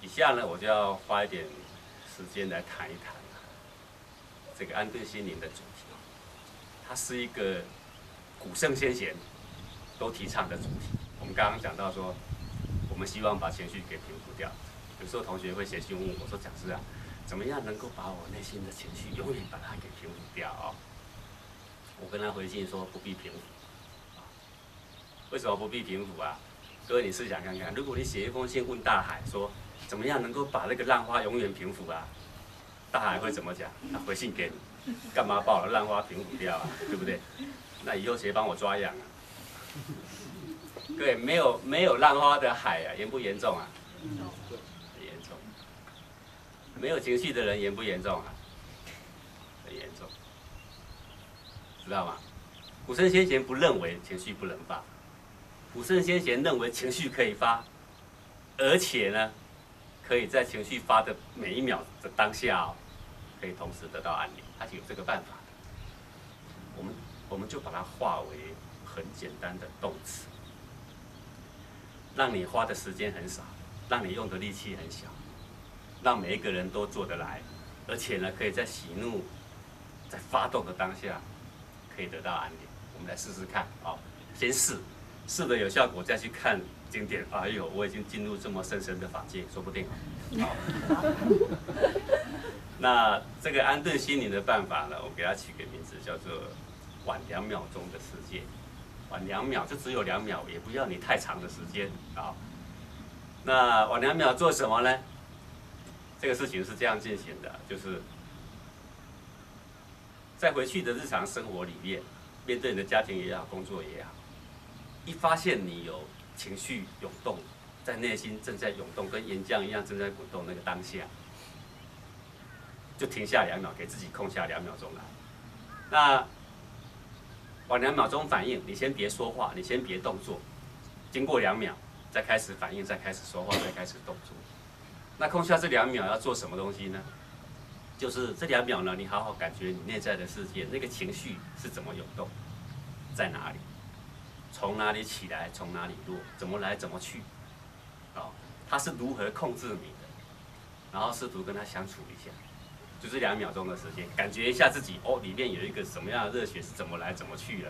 以下呢，我就要花一点时间来谈一谈这个安顿心灵的主题。它是一个古圣先贤都提倡的主题。我们刚刚讲到说，我们希望把情绪给平复掉。有时候同学会写信问我说：“讲师啊，怎么样能够把我内心的情绪永远把它给平复掉啊？”我跟他回信说：“不必平复。”为什么不必平复啊？各位，你试想看看，如果你写一封信问大海说，怎么样能够把那个浪花永远平复啊？大海会怎么讲？他回信给你，干嘛把我的浪花平复掉啊？对不对？那以后谁帮我抓痒啊？各位，没有浪花的海啊，严不严重啊？很严重。没有情绪的人严不严重啊？很严重，知道吗？古圣先贤不认为情绪不能发，古圣先贤认为情绪可以发，而且呢，可以在情绪发的每一秒的当下哦，可以同时得到安宁，他是有这个办法的。我们就把它化为很简单的动词，让你花的时间很少，让你用的力气很小，让每一个人都做得来，而且呢，可以在喜怒、在发动的当下，可以得到安宁。我们来试试看啊，先试的有效果，再去看经典。哎呦，我已经进入这么深深的法界，说不定。好，那这个安顿心灵的办法呢，我给它取个名字，叫做晚2秒钟的世界。晚2秒就只有2秒，也不要你太长的时间啊。那晚2秒做什么呢？这个事情是这样进行的，就是在回去的日常生活里面，面对你的家庭也好，工作也好，一发现你有情绪涌动，在内心正在涌动，跟岩浆一样正在滚动那个当下，就停下2秒，给自己空下2秒钟来。那晚2秒钟反应，你先别说话，你先别动作，经过2秒再开始反应，再开始说话，再开始动作。那空下这2秒要做什么东西呢？就是这2秒呢，你好好感觉你内在的世界，那个情绪是怎么涌动，在哪里，从哪里起来，从哪里落，怎么来怎么去，它是如何控制你的，然后试图跟它相处一下，就这2秒钟的时间，感觉一下自己里面有一个什么样的热血是怎么来怎么去了，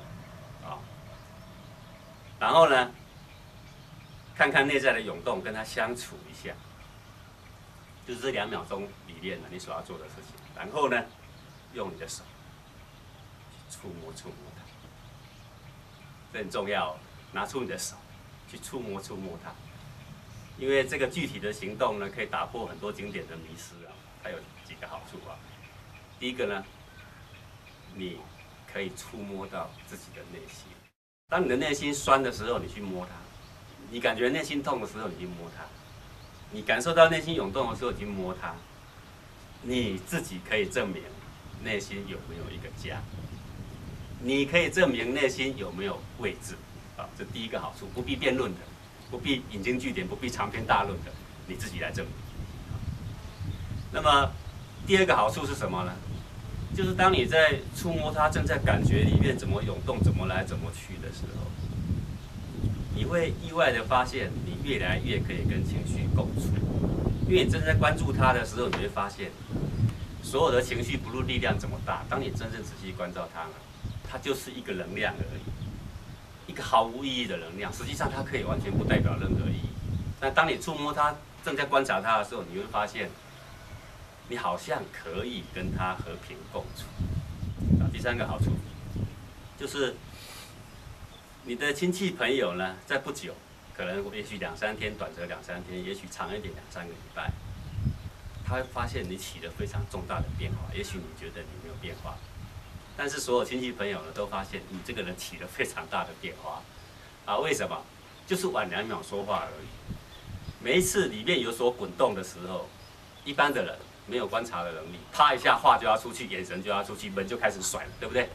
然后呢，看看内在的涌动，跟它相处一下。就是这2秒钟里面呢，你所要做的事情。然后呢，用你的手触摸它，这很重要哦。拿出你的手去触摸它，因为这个具体的行动呢，可以打破很多经典的迷思啊。它有几个好处啊。第一个呢，你可以触摸到自己的内心。当你的内心酸的时候，你去摸它；你感觉内心痛的时候，你去摸它。你感受到内心涌动的时候，去摸它，你自己可以证明内心有没有一个家，你可以证明内心有没有位置，这第一个好处，不必辩论的，不必引经据典，不必长篇大论的，你自己来证明。那么第二个好处是什么呢？就是当你在触摸它，正在感觉里面怎么涌动、怎么来、怎么去的时候，你会意外的发现，你越来越可以跟情绪共处，因为你正在关注它的时候，你会发现，所有的情绪不论力量怎么大，当你真正仔细关照它呢，它就是一个能量而已，一个毫无意义的能量。实际上，它可以完全不代表任何意义。但当你触摸它，正在观察它的时候，你会发现，你好像可以跟它和平共处。第三个好处就是你的亲戚朋友呢，在不久，可能也许2、3天，短则2、3天，也许长一点2、3个礼拜，他会发现你起了非常重大的变化。也许你觉得你没有变化，但是所有亲戚朋友呢，都发现你这个人起了非常大的变化。为什么？就是晚2秒说话而已。每一次里面有所滚动的时候，一般的人没有观察的能力，啪一下话就要出去，眼神就要出去，门就开始甩了，对不对？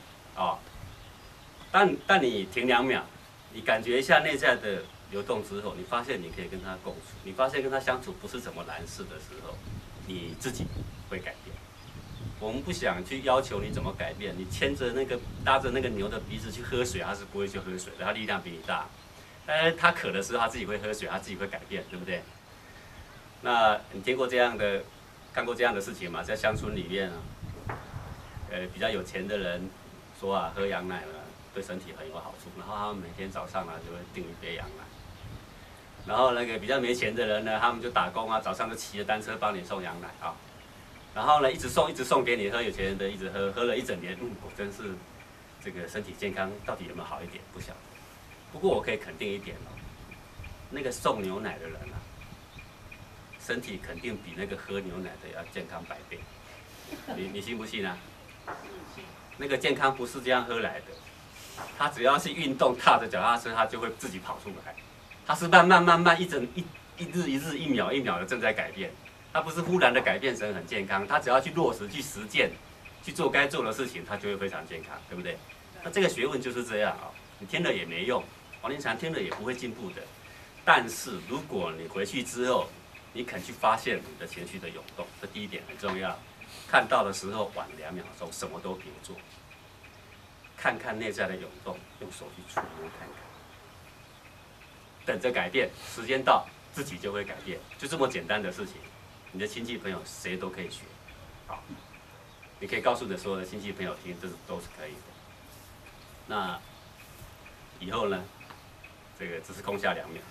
但你停2秒，你感觉一下内在的流动之后，你发现你可以跟他共处，你发现跟他相处不是怎么难事的时候，你自己会改变。我们不想去要求你怎么改变，你搭着那个牛的鼻子去喝水，它是不会去喝水的，它力量比你大。但是它渴的时候，它自己会喝水，它自己会改变，对不对？ 那你听过这样的、看过这样的事情吗？在乡村里面啊，比较有钱的人说啊，喝羊奶呢对身体很有好处，然后他们每天早上呢就会订一杯羊奶。然后那个比较没钱的人呢，他们就打工啊，早上就骑着单车帮你送羊奶啊，然后呢一直送给你喝，有钱人的一直喝，喝了一整年，我真是这个身体健康到底有没有好一点不晓得。不过我可以肯定一点哦，那个送牛奶的人啊，身体肯定比那个喝牛奶的要健康100倍，你信不信啊？那个健康不是这样喝来的，他只要是运动，踏着脚踏车，他就会自己跑出来。他是慢慢一日一秒一秒的正在改变，他不是忽然的改变成很健康，他只要去落实去实践，去做该做的事情，他就会非常健康，对不对？那这个学问就是这样啊，你听了也没用，黄庭禅听了也不会进步的。但是如果你回去之后，你肯去发现你的情绪的涌动，这第一点很重要。看到的时候晚2秒钟，什么都别做，看看内在的涌动，用手去触摸看看，等着改变，时间到自己就会改变，就这么简单的事情。你的亲戚朋友谁都可以学，好，你可以告诉你的所有的亲戚朋友听，这都是可以的。那以后呢，这个只是空下2秒。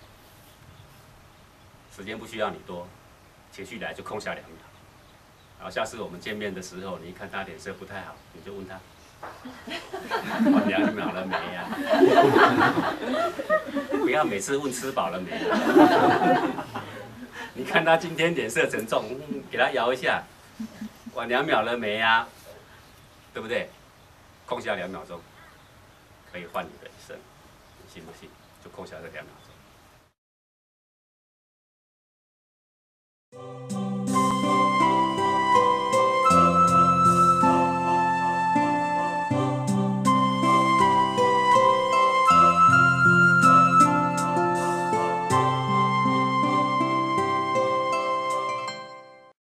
时间不需要你多，情绪来就空下2秒。然后下次我们见面的时候，你一看他脸色不太好，你就问他：“晚2秒了没呀？”不要每次问吃饱了没。你看他今天脸色沉重，给他摇一下，晚2秒了没呀？对不对？空下2秒钟，可以换你的一生，你信不信？就空下这2秒钟。